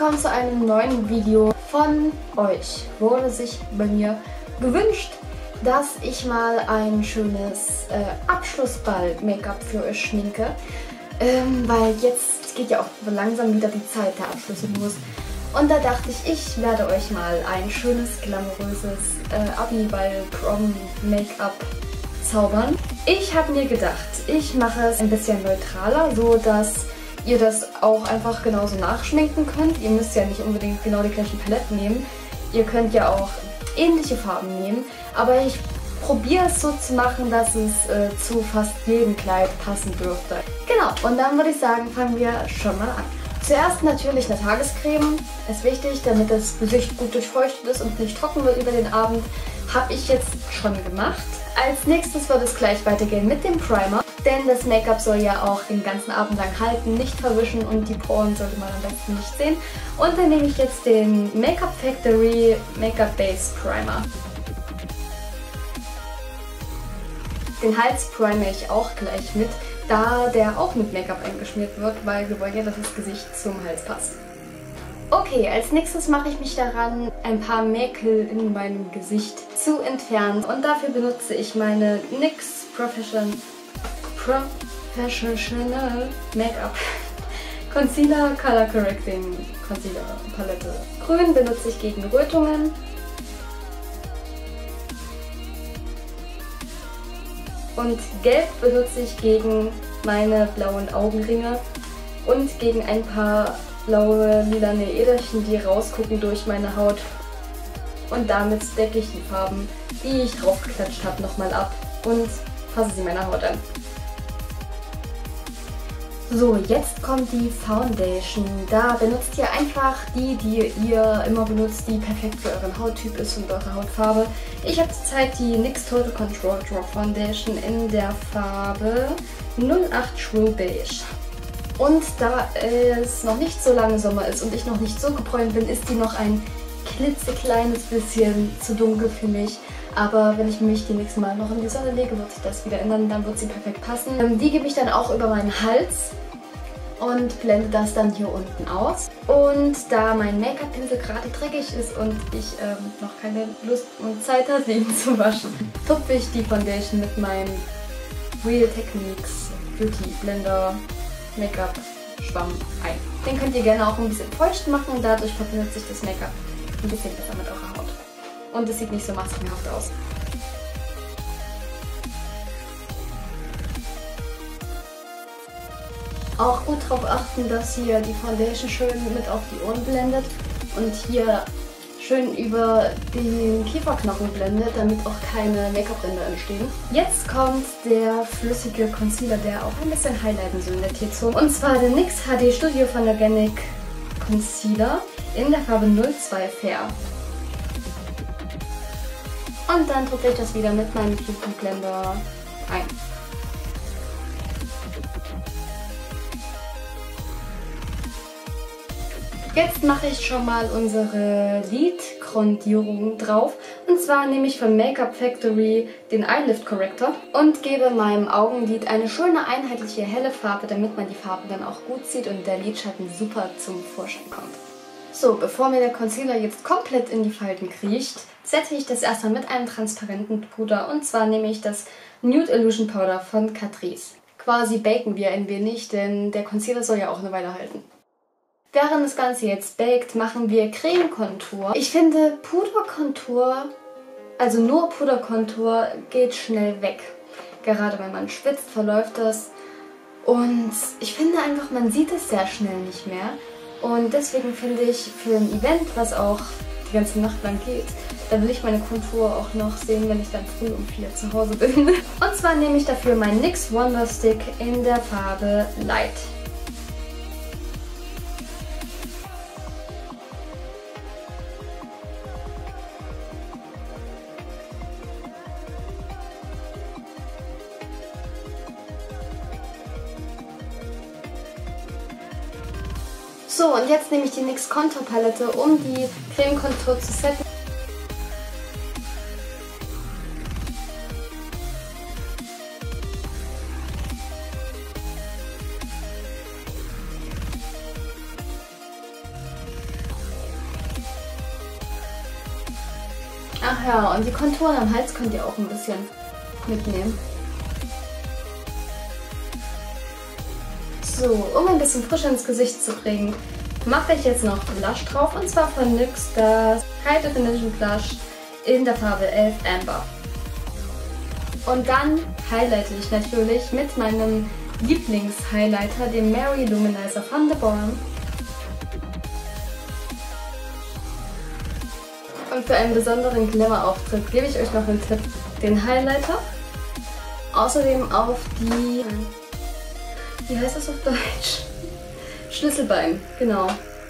willkommen zu einem neuen Video. Von euch wurde sich bei mir gewünscht, dass ich mal ein schönes Abschlussball-Make-up für euch schminke. Weil jetzt geht ja auch langsam wieder die Zeit der Abschlüsse los. Und da dachte ich werde euch mal ein schönes, glamouröses Abi-Ball-Prom-Make-up zaubern. Ich habe mir gedacht, ich mache es ein bisschen neutraler, so dass ihr das auch einfach genauso nachschminken könnt. Ihr müsst ja nicht unbedingt genau die gleichen Paletten nehmen. Ihr könnt ja auch ähnliche Farben nehmen. Aber ich probiere es so zu machen, dass es zu fast jedem Kleid passen dürfte. Genau, und dann würde ich sagen, fangen wir schon mal an. Zuerst natürlich eine Tagescreme. Ist wichtig, damit das Gesicht gut durchfeuchtet ist und nicht trocken wird über den Abend. Habe ich jetzt schon gemacht. Als nächstes wird es gleich weitergehen mit dem Primer. Denn das Make-up soll ja auch den ganzen Abend lang halten, nicht verwischen und die Poren sollte man am besten nicht sehen. Und dann nehme ich jetzt den Makeup Factory Make-up Base Primer. Den Hals prime ich auch gleich mit, da der auch mit Make-up eingeschmiert wird, weil wir wollen ja, dass das Gesicht zum Hals passt. Okay, als nächstes mache ich mich daran, ein paar Mäkel in meinem Gesicht zu entfernen. Und dafür benutze ich meine NYX Professional Make-up Concealer Color Correcting Concealer Palette. Grün benutze ich gegen Rötungen. Und Gelb benutze ich gegen meine blauen Augenringe und gegen ein paar blaue lilane Äderchen, die rausgucken durch meine Haut. Und damit decke ich die Farben, die ich draufgeklatscht habe, nochmal ab und fasse sie meiner Haut an. So, jetzt kommt die Foundation. Da benutzt ihr einfach die ihr immer benutzt, die perfekt für euren Hauttyp ist und eure Hautfarbe. Ich habe zurzeit die NYX Total Control Draw Foundation in der Farbe 08 True Beige. Und da es noch nicht so lange Sommer ist und ich noch nicht so gebräunt bin, ist die noch ein klitzekleines bisschen zu dunkel für mich. Aber wenn ich mich die nächsten Mal noch in die Sonne lege, wird sich das wieder ändern, dann wird sie perfekt passen. Die gebe ich dann auch über meinen Hals und blende das dann hier unten aus. Und da mein Make-up-Pinsel gerade dreckig ist und ich noch keine Lust und Zeit habe, ihn zu waschen, tupfe ich die Foundation mit meinem Real Techniques Beauty Blender Make-up Schwamm ein. Den könnt ihr gerne auch ein bisschen feucht machen, dadurch verbindet sich das Make-up ein bisschen besser mit eurer Haut. Und es sieht nicht so maskenhaft aus. Auch gut darauf achten, dass hier die Foundation schön mit auf die Ohren blendet und hier schön über den Kieferknochen blendet, damit auch keine Make-up-Ränder entstehen. Jetzt kommt der flüssige Concealer, der auch ein bisschen highlighten soll in der T-Zone. Und zwar der NYX HD Studio von Organic Concealer in der Farbe 02 Fair. Und dann tupfe ich das wieder mit meinem Beauty Blender ein. Jetzt mache ich schon mal unsere Lidgrundierung drauf. Und zwar nehme ich von Makeup Factory den Eyelift Corrector und gebe meinem Augenlid eine schöne einheitliche helle Farbe, damit man die Farbe dann auch gut sieht und der Lidschatten super zum Vorschein kommt. So, bevor mir der Concealer jetzt komplett in die Falten kriecht, setze ich das erstmal mit einem transparenten Puder. Und zwar nehme ich das Nude Illusion Powder von Catrice. Quasi baken wir ein wenig, denn der Concealer soll ja auch eine Weile halten. Während das Ganze jetzt baked, machen wir Creme-Kontur. Ich finde Puderkontur, also nur Puderkontur, geht schnell weg. Gerade wenn man schwitzt, verläuft das. Und ich finde einfach, man sieht es sehr schnell nicht mehr. Und deswegen finde ich, für ein Event, was auch die ganze Nacht lang geht, da will ich meine Kontur auch noch sehen, wenn ich dann früh um 4 zu Hause bin. Und zwar nehme ich dafür meinen NYX Wonder Stick in der Farbe Light. So, und jetzt nehme ich die NYX Contour Palette, um die Creme-Kontur zu setten. Ach ja, und die Konturen am Hals könnt ihr auch ein bisschen mitnehmen. So, um ein bisschen Frische ins Gesicht zu bringen, mache ich jetzt noch Blush drauf. Und zwar von NYX das High Definition Blush in der Farbe 11 Amber. Und dann highlighte ich natürlich mit meinem Lieblings-Highlighter, dem Mary Luminizer von The Balm. Und für einen besonderen Glamour-Auftritt gebe ich euch noch einen Tipp, den Highlighter. Außerdem auf die, wie heißt das auf Deutsch? Schlüsselbein, genau.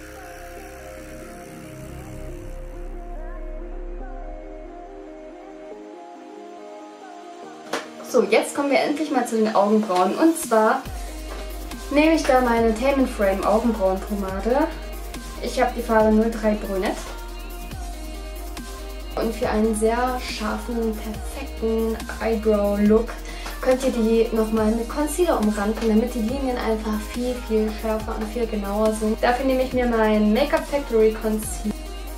So, jetzt kommen wir endlich mal zu den Augenbrauen. Und zwar nehme ich da meine Tame & Frame Augenbrauenpomade. Ich habe die Farbe 03 Brünett. Und für einen sehr scharfen, perfekten Eyebrow-Look könnt ihr die nochmal mit Concealer umranden, damit die Linien einfach viel, viel schärfer und viel genauer sind. Dafür nehme ich mir meinen Makeup Factory Concealer.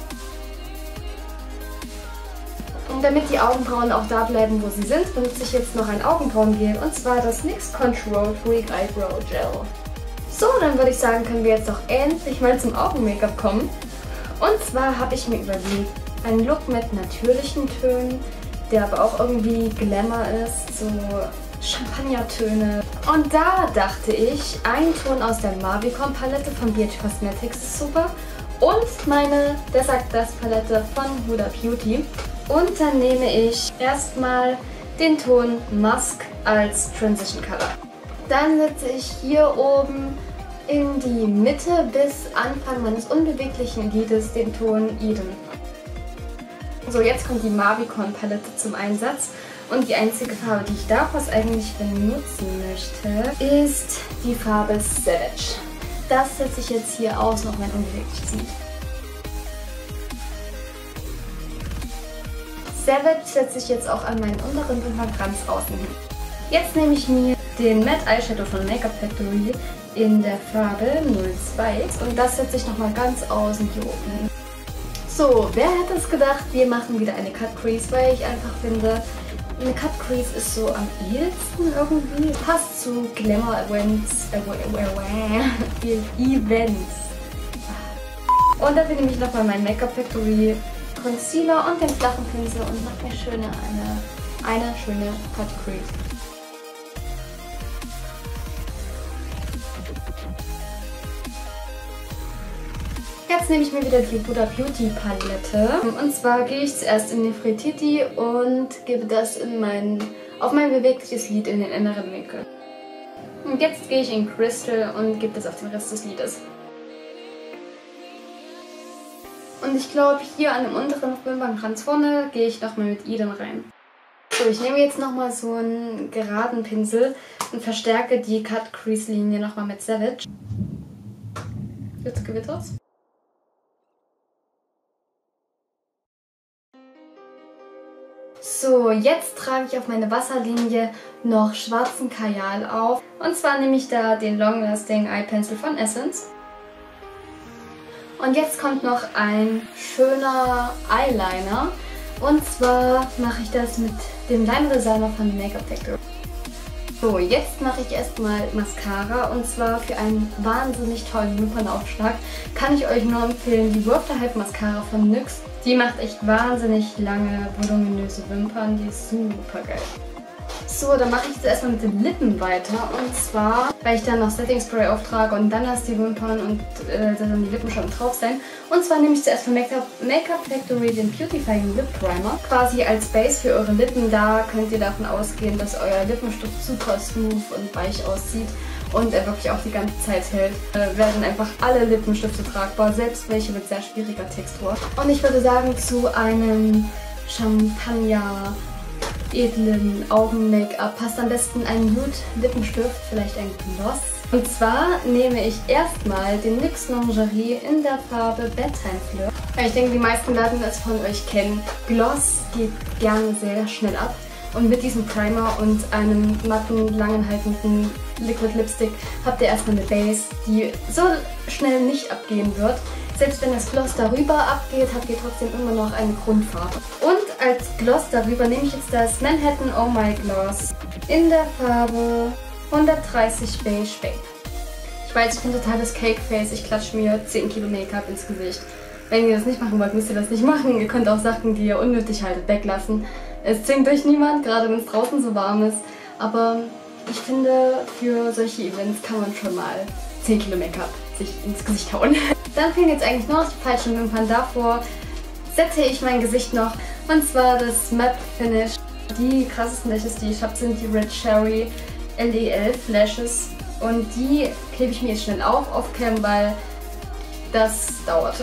Und damit die Augenbrauen auch da bleiben, wo sie sind, benutze ich jetzt noch ein Augenbrauengel, und zwar das NYX Control Freak Eyebrow Gel. So, dann würde ich sagen, können wir jetzt doch endlich mal zum Augen-Make-up kommen. Und zwar habe ich mir überlegt, einen Look mit natürlichen Tönen, der aber auch irgendwie Glamour ist, so Champagnertöne. Und da dachte ich, ein Ton aus der Mavicon Palette von BH Cosmetics ist super und meine Der sagt das Palette von Huda Beauty. Und dann nehme ich erstmal den Ton Musk als Transition Color. Dann setze ich hier oben in die Mitte bis Anfang meines unbeweglichen Lides den Ton Eden. So, jetzt kommt die Mavicon Palette zum Einsatz. Und die einzige Farbe, die ich daraus eigentlich benutzen möchte, ist die Farbe Savage. Das setze ich jetzt hier aus, noch mein unbewegliches Lid. Savage setze ich jetzt auch an meinen unteren Wimpernkranz außen hin. Jetzt nehme ich mir den Matte Eyeshadow von Makeup Factory in der Farbe 02 und das setze ich nochmal ganz außen hier oben hin. So, wer hätte es gedacht, wir machen wieder eine Cut Crease, weil ich einfach finde, eine Cut Crease ist so am ehesten irgendwie, passt zu Glamour Events. Und dafür nehme ich nochmal meinen Makeup Factory Concealer und den flachen Pinsel und mache mir schöne eine schöne Cut Crease. Jetzt nehme ich mir wieder die Huda Beauty Palette. Und zwar gehe ich zuerst in Nefertiti und gebe das auf mein bewegliches Lid in den inneren Winkel. Und jetzt gehe ich in Crystal und gebe das auf den Rest des Lides. Und ich glaube, hier an dem unteren Wimpernkranz vorne gehe ich nochmal mit Eden rein. So, ich nehme jetzt nochmal so einen geraden Pinsel und verstärke die Cut Crease Linie nochmal mit Savage. Jetzt gewittert's. So, jetzt trage ich auf meine Wasserlinie noch schwarzen Kajal auf. Und zwar nehme ich da den Long Lasting Eye Pencil von Essence. Und jetzt kommt noch ein schöner Eyeliner. Und zwar mache ich das mit dem Liner Designer von Makeup Factory. So, jetzt mache ich erstmal Mascara und zwar für einen wahnsinnig tollen Wimpernaufschlag kann ich euch nur empfehlen, die Worth the Hype Mascara von NYX. Die macht echt wahnsinnig lange, voluminöse Wimpern, die ist super geil. So, dann mache ich jetzt erstmal mit den Lippen weiter und zwar, weil ich dann noch Setting Spray auftrage und dann erst die Wimpern und dann die Lippen schon drauf sein. Und zwar nehme ich zuerst von Makeup Factory den Beautifying Lip Primer, quasi als Base für eure Lippen. Da könnt ihr davon ausgehen, dass euer Lippenstift super smooth und weich aussieht und er wirklich auch die ganze Zeit hält. Werden einfach alle Lippenstifte tragbar, selbst welche mit sehr schwieriger Textur. Und ich würde sagen, zu einem Champagner edlen Augen-Make-up passt am besten ein Nude-Lippenstift, vielleicht ein Gloss. Und zwar nehme ich erstmal den NYX Lingerie in der Farbe Bedtime Flirt. Ich denke, die meisten werden es von euch kennen. Gloss geht gerne sehr schnell ab. Und mit diesem Primer und einem matten, langanhaltenden Liquid Lipstick habt ihr erstmal eine Base, die so schnell nicht abgehen wird. Selbst wenn das Gloss darüber abgeht, habt ihr trotzdem immer noch eine Grundfarbe. Und als Gloss darüber nehme ich jetzt das Manhattan Oh My Gloss in der Farbe 130 Beige Babe. Ich weiß, ich bin total das Cake Face. Ich klatsche mir 10 Kilo Make-up ins Gesicht. Wenn ihr das nicht machen wollt, müsst ihr das nicht machen. Ihr könnt auch Sachen, die ihr unnötig haltet, weglassen. Es zwingt euch niemand, gerade wenn es draußen so warm ist. Aber ich finde, für solche Events kann man schon mal 10 Kilo Make-up sich ins Gesicht hauen. Dann fehlen jetzt eigentlich nur noch die falschen Wimpern. Davor setze ich mein Gesicht noch. Und zwar das Matte Finish. Die krassesten Lashes, die ich habe, sind die Red Cherry LE11 Lashes. Und die klebe ich mir jetzt schnell auf Cam, weil das dauert.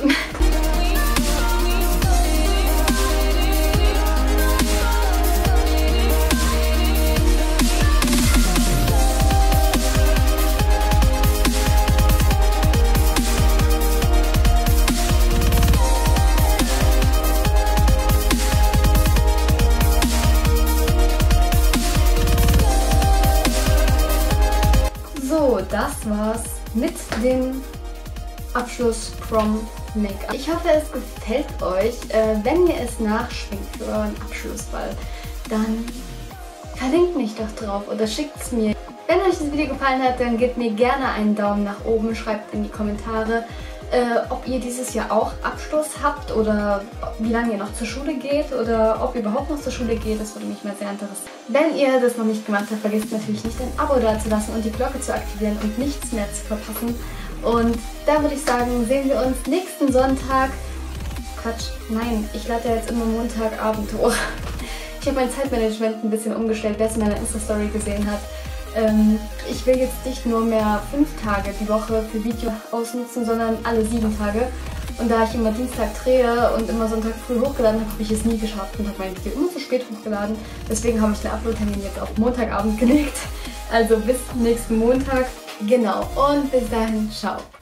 So, das war's mit dem Abschluss Prom Make-up. Ich hoffe, es gefällt euch. Wenn ihr es nachschminkt für euren Abschlussball, dann verlinkt mich doch drauf oder schickt es mir. Wenn euch das Video gefallen hat, dann gebt mir gerne einen Daumen nach oben, schreibt in die Kommentare, ob ihr dieses Jahr auch Abschluss habt oder wie lange ihr noch zur Schule geht oder ob ihr überhaupt noch zur Schule geht. Das würde mich mal sehr interessieren. Wenn ihr das noch nicht gemacht habt, vergesst natürlich nicht ein Abo dazulassen und die Glocke zu aktivieren und nichts mehr zu verpassen. Und da würde ich sagen, sehen wir uns nächsten Sonntag. Quatsch, nein, ich lade ja jetzt immer Montagabend hoch. Ich habe mein Zeitmanagement ein bisschen umgestellt, wer es in meiner Insta-Story gesehen hat. Ich will jetzt nicht nur mehr 5 Tage die Woche für Video ausnutzen, sondern alle 7 Tage. Und da ich immer Dienstag drehe und immer Sonntag früh hochgeladen habe, habe ich es nie geschafft und habe mein Video immer zu spät hochgeladen. Deswegen habe ich den Upload-Termin jetzt auf Montagabend gelegt. Also bis nächsten Montag. Genau. Und bis dahin, ciao.